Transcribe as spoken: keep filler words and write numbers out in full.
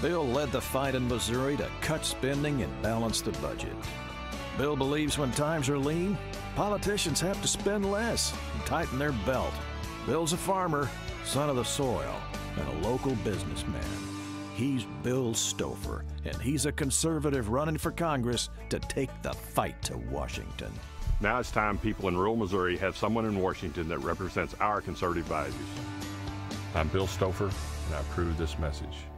Bill led the fight in Missouri to cut spending and balance the budget. Bill believes when times are lean, politicians have to spend less and tighten their belt. Bill's a farmer, son of the soil, and a local businessman. He's Bill Stouffer, and he's a conservative running for Congress to take the fight to Washington. Now it's time people in rural Missouri have someone in Washington that represents our conservative values. I'm Bill Stouffer, and I approve this message.